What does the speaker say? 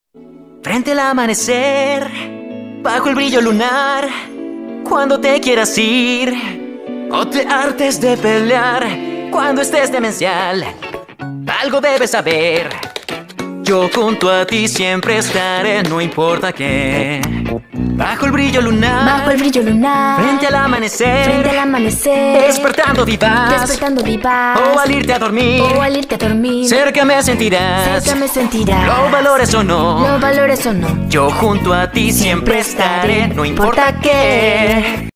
Frente al amanecer, bajo el brillo lunar, cuando te quieras ir o te hartes de pelear, cuando estés demencial, algo debes saber. Yo junto a ti siempre estaré, no importa qué. Bajo el brillo lunar, bajo el brillo lunar, frente al amanecer, frente al amanecer, despertando vivaz, despertando vivaz, o al irte a dormir, o al irte a dormir, cerca me sentirás, cerca me sentirás, lo valores o no, lo valores o no. yo junto a ti siempre estaré, no importa qué.